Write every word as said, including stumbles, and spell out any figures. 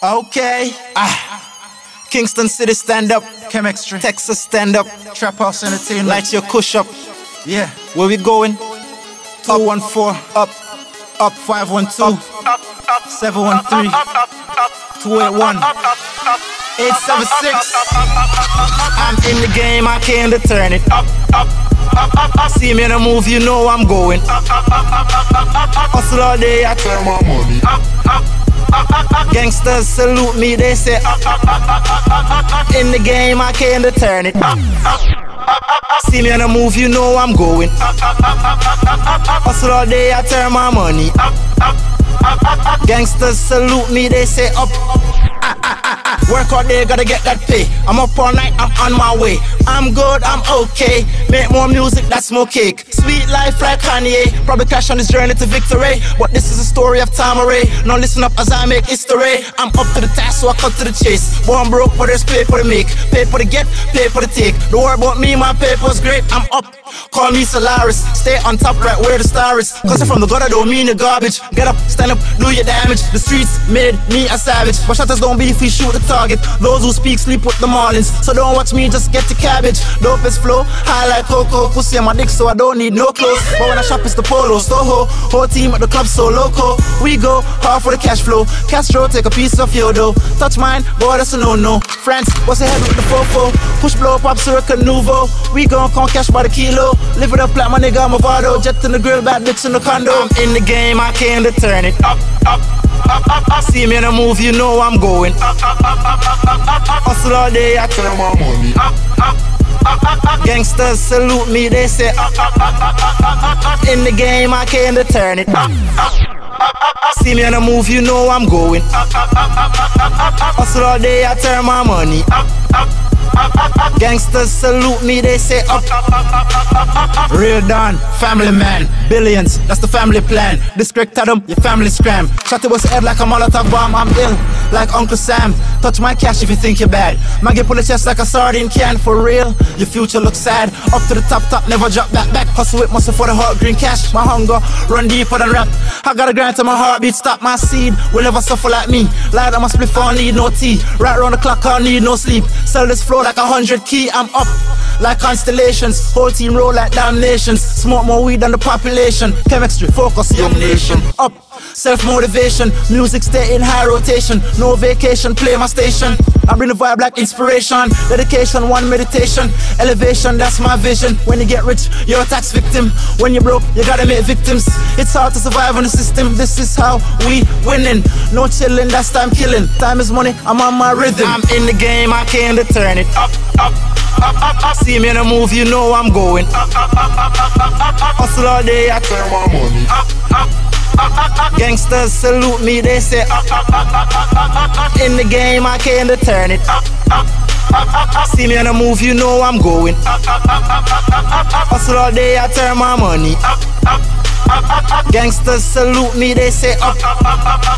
Okay, ah, Kingston City stand up, Chemistry, Texas stand up, Trap House Entertainment. light your cush up. Yeah, Where we going? two one four, Up, up, five one two, seven one three, two eight one, eight seven six. I'm in the game, I came to turn it up, up, up, up, up. See me in a move, you know I'm going up, up, up, up, up, up, up. Hustle all day, I turn my money up, up, up, up, up. Gangsters salute me, they say up, up, up, up, up, up, up. In the game, I came to turn it up, up, up, up, up. See me in a move, you know I'm going up, up, up, up, up, up, up. Hustle all day, I turn my money up, up, up, up, up. Gangsters salute me, they say up. Ah, ah, ah, ah. Work all day, gotta get that pay. I'm up all night, I'm on my way. I'm good, I'm okay. Make more music, that's more cake. Sweet life like Kanye. Probably crash on this journey to victory, but this is a story of Tamaray. Now listen up as I make history. I'm up to the task, so I cut to the chase. Born broke, but there's paper to make. Paper to get, paper to take. Don't worry about me, my paper's great. I'm up, call me Solaris. Stay on top right where the star is. Cause I'm from the gutter, don't mean the garbage. Get up, stand up, do your damage. The streets made me a savage, but shutters don't be if we shoot the target. Those who speak sleep with the Marlins, so don't watch me, just get the cabbage. Dopest flow, high like cocoa. Pussy on my dick, so I don't need no clothes. But when I shop, it's the polo, Soho. Whole team at the club, so loco. We go hard for the cash flow. Castro, take a piece of your dough. Touch mine, boy, that's a no-no. France, what's ahead with the fofo? Push, blow, pop, Sirica, Nouveau. We gon' con cash by the kilo. Live it up like my nigga Movado. Jet in the grill, bad bitch in the condo. I'm in the game, I came to turn it up, up, up, up, up. See me in a move, you know I'm going up, up, up, up, up, up, up, up. Hustle all day, I turn my money up, up, up, up, up. Gangsters salute me, they say up, up, up, up, up, up, up. In the game, I came to turn it up, up, up, up, up. See me in a move, you know I'm going up, up, up, up, up, up, up. Hustle all day, I turn my money up, up, up, up, up. Gangsters salute me, they say up, up, up, up, up, up, up. Real Don, family man, billions, that's the family plan. Discreet Adam, your family scram. Shot it was head like a Molotov bomb, I'm ill, like Uncle Sam. Touch my cash if you think you're bad. Maggie pull the chest like a sardine can. For real, your future looks sad. Up to the top, top, never drop back, back. Hustle with muscle for the hot green cash. My hunger run deeper than rap. I got a grind to my heartbeat, stop my seed. Will never suffer like me. Light on my spliff, I need no tea. Right round the clock, I need no sleep. Sell this flow like a hundred key. I'm up like constellations. Whole team roll like damnations. Smoke more weed than the population. Chemistry, focus, young nation. Up, self-motivation. Music stay in high rotation. No vacation, play my station. I bring the vibe like inspiration. Dedication, one meditation. Elevation, that's my vision. When you get rich, you're a tax victim. When you're broke, you gotta make victims. It's hard to survive on the system. This is how we winning. No chilling, that's time killing. Time is money, I'm on my rhythm. I'm in the game, I came to turn it up, up, up, up, up. See me in a move, you know I'm going up, up, up, up, up, up, up, up. Hustle all day, I turn my money up, up, up, up, up. Gangsters salute me, they say up, up, up, up, up, up, up. In the game, I came to turn it up, up, up, up, up. See me in a move, you know I'm going up, up, up, up, up, up, up. Hustle all day, I turn my money up, up, up, up, up. Gangsters salute me, they say up, up, up, up, up.